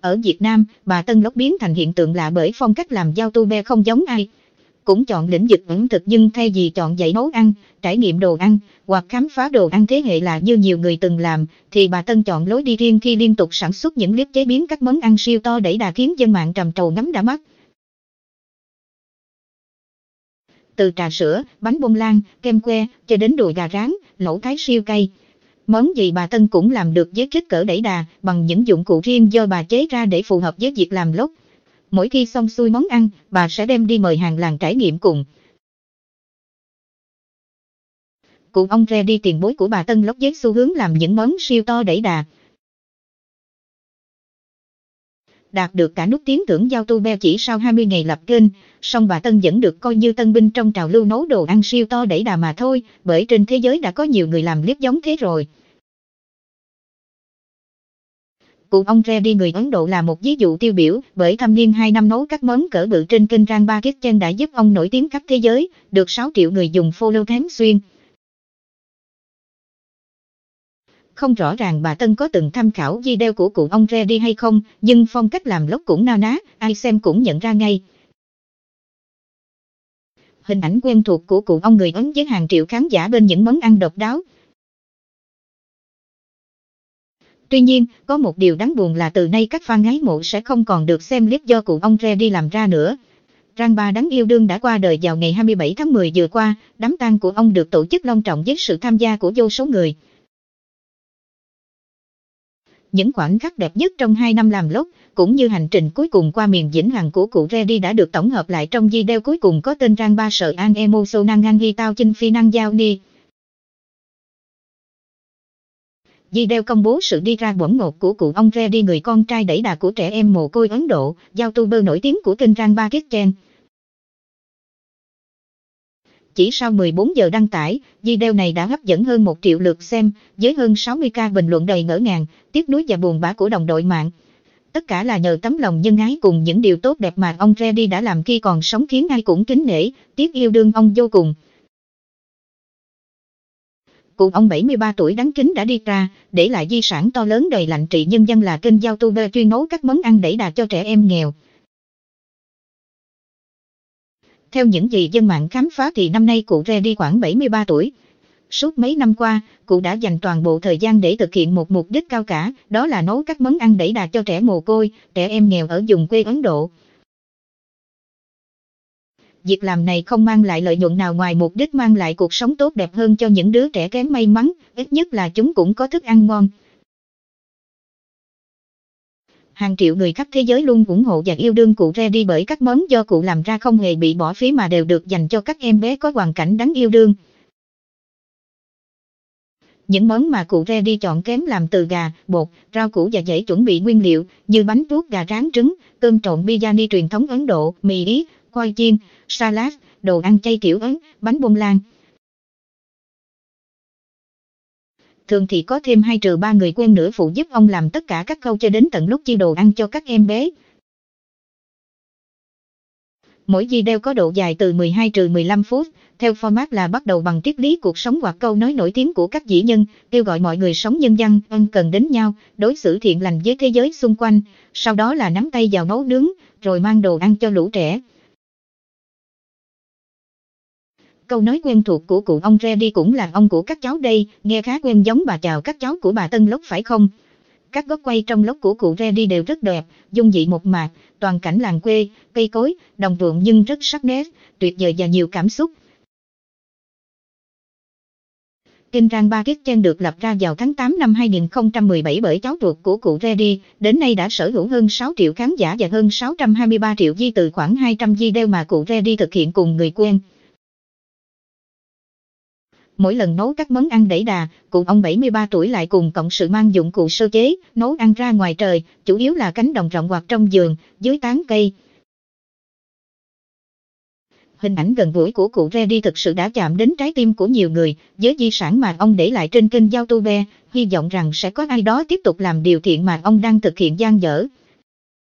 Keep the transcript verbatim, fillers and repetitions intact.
Ở Việt Nam, bà Tân Lốc biến thành hiện tượng lạ bởi phong cách làm YouTuber không giống ai. Cũng chọn lĩnh vực ẩm thực nhưng thay vì chọn dạy nấu ăn, trải nghiệm đồ ăn, hoặc khám phá đồ ăn thế hệ lạ như nhiều người từng làm, thì bà Tân chọn lối đi riêng khi liên tục sản xuất những clip chế biến các món ăn siêu to đẩy đà khiến dân mạng trầm trồ ngắm đã mắt. Từ trà sữa, bánh bông lan, kem que, cho đến đùi gà rán, lẩu thái siêu cay. Món gì bà Tân cũng làm được với kích cỡ đẩy đà, bằng những dụng cụ riêng do bà chế ra để phù hợp với việc làm vlog. Mỗi khi xong xuôi món ăn, bà sẽ đem đi mời hàng làng trải nghiệm cùng. Cụ ông Ready tiền bối của bà Tân Lốc với xu hướng làm những món siêu to đẩy đà. Đạt được cả nút tiếng thưởng YouTuber chỉ sau hai mươi ngày lập kênh, song bà Tân vẫn được coi như tân binh trong trào lưu nấu đồ ăn siêu to đẩy đà mà thôi, bởi trên thế giới đã có nhiều người làm clip giống thế rồi. Cụ ông Ready người Ấn Độ là một ví dụ tiêu biểu, bởi thâm niên hai năm nấu các món cỡ bự trên kênh Rangba Kitchen đã giúp ông nổi tiếng khắp thế giới, được sáu triệu người dùng follow tháng xuyên. Không rõ ràng bà Tân có từng tham khảo video của cụ ông Ready hay không, nhưng phong cách làm vlog cũng na ná, ai xem cũng nhận ra ngay. Hình ảnh quen thuộc của cụ ông người Ấn với hàng triệu khán giả bên những món ăn độc đáo. Tuy nhiên, có một điều đáng buồn là từ nay các fan ái mộ sẽ không còn được xem clip do cụ ông Ready làm ra nữa. Rangba đáng yêu đương đã qua đời vào ngày hai mươi bảy tháng mười vừa qua, đám tang của ông được tổ chức long trọng với sự tham gia của vô số người. Những khoảnh khắc đẹp nhất trong hai năm làm vlog, cũng như hành trình cuối cùng qua miền Vĩnh Hằng của cụ Ready đã được tổng hợp lại trong video cuối cùng có tên Rangba sợ an emotional ngang hi tao chinh phi năng giao ni. Video công bố sự đi ra bổng ngột của cụ ông Ready người con trai đẩy đà của trẻ em mồ côi Ấn Độ, YouTuber nổi tiếng của kênh Rangba Kitchen. Chỉ sau mười bốn giờ đăng tải, video này đã hấp dẫn hơn một triệu lượt xem, với hơn sáu mươi ca bình luận đầy ngỡ ngàng, tiếc nuối và buồn bã của đồng đội mạng. Tất cả là nhờ tấm lòng nhân ái cùng những điều tốt đẹp mà ông Ready đã làm khi còn sống khiến ai cũng kính nể, tiếc yêu đương ông vô cùng. Cụ ông bảy mươi ba tuổi đáng kính đã đi ra, để lại di sản to lớn đầy lạnh trị nhân dân là kênh YouTuber chuyên nấu các món ăn đẩy đà cho trẻ em nghèo. Theo những gì dân mạng khám phá thì năm nay cụ Ready khoảng bảy mươi ba tuổi. Suốt mấy năm qua, cụ đã dành toàn bộ thời gian để thực hiện một mục đích cao cả, đó là nấu các món ăn đẩy đà cho trẻ mồ côi, trẻ em nghèo ở vùng quê Ấn Độ. Việc làm này không mang lại lợi nhuận nào ngoài mục đích mang lại cuộc sống tốt đẹp hơn cho những đứa trẻ kém may mắn, ít nhất là chúng cũng có thức ăn ngon. Hàng triệu người khắp thế giới luôn ủng hộ và yêu đương cụ Ready bởi các món do cụ làm ra không hề bị bỏ phí mà đều được dành cho các em bé có hoàn cảnh đáng yêu đương. Những món mà cụ Ready chọn kém làm từ gà, bột, rau củ và dễ chuẩn bị nguyên liệu như bánh tuốt gà rán trứng, cơm trộn biryani truyền thống Ấn Độ, mì Ý, khoai chiên, salad, đồ ăn chay kiểu Ấn, bánh bông lan. Thường thì có thêm hai trừ ba người quen nữa phụ giúp ông làm tất cả các khâu cho đến tận lúc chia đồ ăn cho các em bé. Mỗi video có độ dài từ mười hai trừ mười lăm phút, theo format là bắt đầu bằng triết lý cuộc sống hoặc câu nói nổi tiếng của các vĩ nhân, kêu gọi mọi người sống nhân văn, ân cần đến nhau, đối xử thiện lành với thế giới xung quanh, sau đó là nắm tay vào nấu nướng, rồi mang đồ ăn cho lũ trẻ. Câu nói quen thuộc của cụ ông Ready cũng là ông của các cháu đây, nghe khá quen giống bà chào các cháu của bà Tân Lốc phải không? Các góc quay trong vlog của cụ Ready đều rất đẹp, dung dị một mạc, toàn cảnh làng quê, cây cối, đồng ruộng nhưng rất sắc nét, tuyệt vời và nhiều cảm xúc. Kênh Rangba Kitchen được lập ra vào tháng tám năm hai nghìn không trăm mười bảy bởi cháu ruột của cụ Ready, đến nay đã sở hữu hơn sáu triệu khán giả và hơn sáu trăm hai mươi ba triệu view từ khoảng hai trăm video mà cụ Ready thực hiện cùng người quen. Mỗi lần nấu các món ăn đẩy đà, cụ ông bảy mươi ba tuổi lại cùng cộng sự mang dụng cụ sơ chế, nấu ăn ra ngoài trời, chủ yếu là cánh đồng rộng hoặc trong vườn, dưới tán cây. Hình ảnh gần gũi của cụ Ready thực sự đã chạm đến trái tim của nhiều người, với di sản mà ông để lại trên kênh YouTube, hy vọng rằng sẽ có ai đó tiếp tục làm điều thiện mà ông đang thực hiện dang dở.